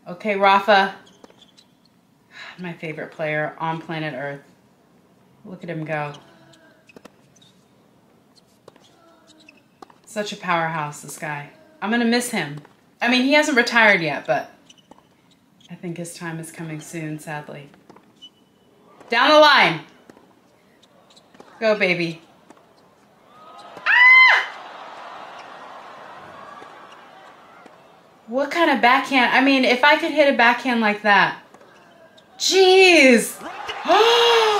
Okay, Rafa. My favorite player on planet Earth. Look at him go. Such a powerhouse, this guy. I'm going to miss him. I mean, he hasn't retired yet, but I think his time is coming soon, sadly. Down the line. Go, baby. Ah! What kind of backhand? I mean, if I could hit a backhand like that. Jeez.